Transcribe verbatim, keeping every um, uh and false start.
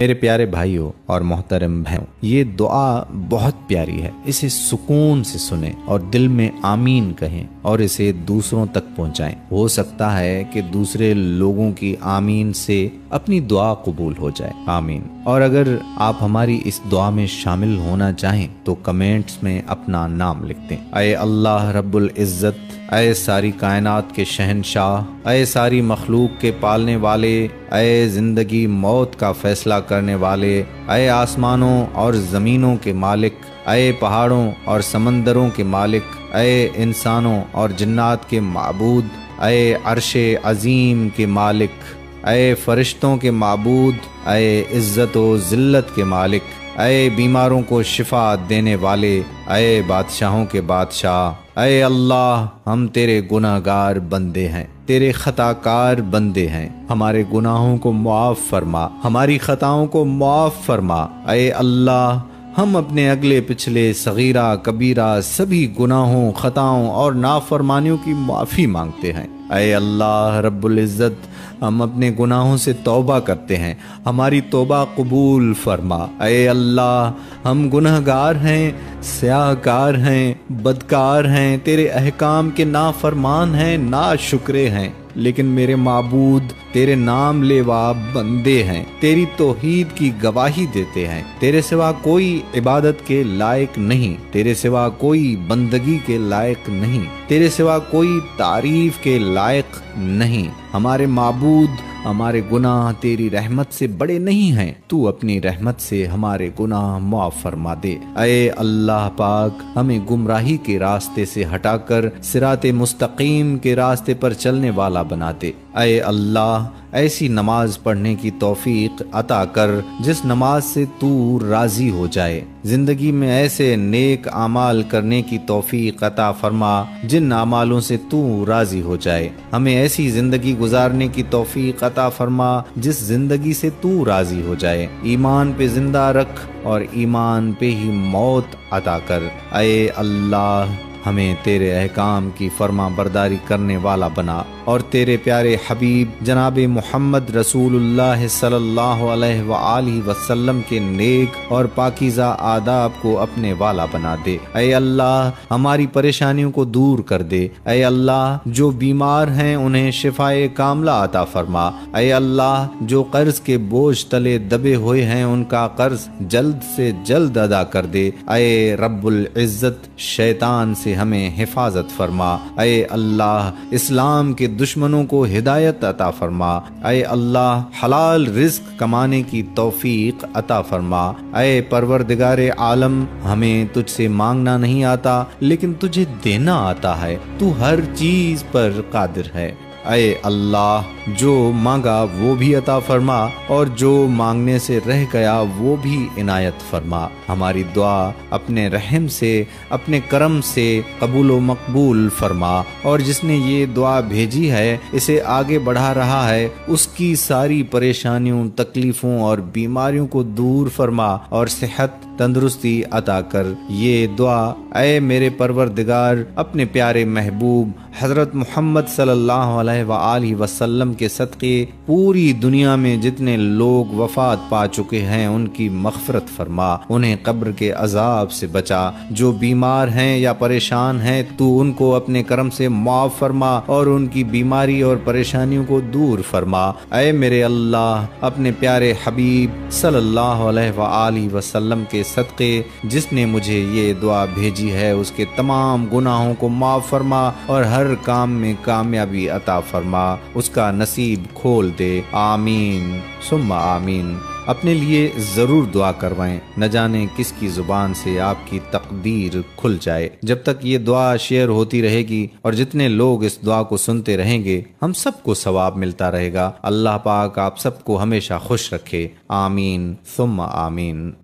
میرے پیارے بھائیوں اور محترم بہنوں، یہ دعا بہت پیاری ہے، اسے سکون سے سنیں اور دل میں آمین کہیں اور اسے دوسروں تک پہنچائیں۔ ہو سکتا ہے کہ دوسرے لوگوں کی آمین سے اپنی دعا قبول ہو جائے، آمین۔ اور اگر آپ ہماری اس دعا میں شامل ہونا چاہیں تو کمنٹس میں اپنا نام لکھ دیں۔ اے اللہ رب العزت، اے ساری کائنات کے شہنشاہ، اے ساری مخلوق کے پالنے والے، اے زندگی موت کا فیصلہ کرنے والے، اے آسمانوں اور زمینوں کے مالک، اے پہاڑوں اور سمندروں کے مالک، اے انسانوں اور جنات کے معبود، اے عرش عظیم کے مالک، اے فرشتوں کے معبود، اے عزت و ذلت کے مالک، اے بیماروں کو شفا دینے والے، اے بادشاہوں کے بادشاہ، اے اللہ ہم تیرے گناہ گار بندے ہیں، تیرے خطا کار بندے ہیں، ہمارے گناہوں کو معاف فرما، ہماری خطاؤں کو معاف فرما۔ اے اللہ ہم اپنے اگلے پچھلے صغیرہ کبیرہ سبھی گناہوں، خطاؤں اور نافرمانیوں کی معافی مانگتے ہیں۔ اے اللہ رب العزت، ہم اپنے گناہوں سے توبہ کرتے ہیں، ہماری توبہ قبول فرما۔ اے اللہ ہم گناہ گار ہیں، سیاہ کار ہیں، بدکار ہیں، تیرے احکام کے نافرمان ہیں، ناشکرے ہیں، لیکن میرے معبود تیرے نام لیوا بندے ہیں، تیری توحید کی گواہی دیتے ہیں۔ تیرے سوا کوئی عبادت کے لائق نہیں، تیرے سوا کوئی بندگی کے لائق نہیں، تیرے سوا کوئی تعریف کے لائق نہیں۔ ہمارے معبود، ہمارے گناہ تیری رحمت سے بڑے نہیں ہیں، تو اپنی رحمت سے ہمارے گناہ معاف فرما دے۔ اے اللہ پاک، ہمیں گمراہی کے راستے سے ہٹا کر صراط مستقیم کے راستے پر چلنے والا بنا دے۔ اے اللہ ایسی نماز پڑھنے کی توفیق عطا کر جس نماز سے تو راضی ہو جائے، زندگی میں ایسے نیک اعمال کرنے کی توفیق عطا فرما جن اعمالوں سے تو راضی ہو جائے، ہمیں ایسی زندگی گزارنے کی توفیق عطا فرما جس زندگی سے تو راضی ہو جائے، ایمان پہ زندہ رکھ اور ایمان پہ ہی موت عطا کر۔ اے اللہ ہمیں تیرے احکام کی فرما برداری کرنے والا بنا اور تیرے پیارے حبیب جناب محمد رسول اللہ صلی اللہ علیہ وآلہ وسلم کے نیک اور پاکیزہ آداب کو اپنے والا بنا دے۔ اے اللہ ہماری پریشانیوں کو دور کر دے۔ اے اللہ جو بیمار ہیں انہیں شفائے کاملہ عطا فرما۔ اے اللہ جو قرض کے بوجھ تلے دبے ہوئے ہیں ان کا قرض جلد سے جلد ادا کر دے۔ اے رب العزت شیطان سے ہمیں حفاظت فرما۔ اے اللہ اسلام کے دشمنوں کو ہدایت عطا فرما۔ اے اللہ حلال رزق کمانے کی توفیق عطا فرما۔ اے پروردگار عالم ہمیں تجھ سے مانگنا نہیں آتا لیکن تجھے دینا آتا ہے، تو ہر چیز پر قادر ہے۔ اے اللہ جو مانگا وہ بھی عطا فرما اور جو مانگنے سے رہ گیا وہ بھی عنایت فرما۔ ہماری دعا اپنے رحم سے، اپنے کرم سے قبول و مقبول فرما، اور جس نے یہ دعا بھیجی ہے اسے آگے بڑھا رہا ہے اس کی ساری پریشانیوں، تکلیفوں اور بیماریوں کو دور فرما اور صحت تندرستی عطا کر۔ یہ دعا اے میرے پروردگار اپنے پیارے محبوب حضرت محمد صلی اللہ علیہ وآلہ وسلم کے صدقے پوری دنیا میں جتنے لوگ وفات پا چکے ہیں ان کی مغفرت فرما، انہیں قبر کے عذاب سے بچا، جو بیمار ہیں یا پریشان ہیں تو ان کو اپنے کرم سے معاف فرما اور ان کی بیماری اور پریشانیوں کو دور فرما۔ اے میرے اللہ اپنے پیارے حبیب صلی اللہ علیہ وآلہ وسلم کے صدقے جس نے مجھے یہ دعا بھیجی ہے اس کے تمام گناہوں کو معاف فرما اور ہر کام میں کامیابی عطا فرما، اس کا نصیب کھول دے، آمین ثم آمین۔ اپنے لیے ضرور دعا کروائیں، نہ جانے کس کی زبان سے آپ کی تقدیر کھل جائے۔ جب تک یہ دعا شیئر ہوتی رہے گی اور جتنے لوگ اس دعا کو سنتے رہیں گے ہم سب کو ثواب ملتا رہے گا۔ اللہ پاک آپ سب کو ہمیشہ خوش رکھے، آمین ثم آمین۔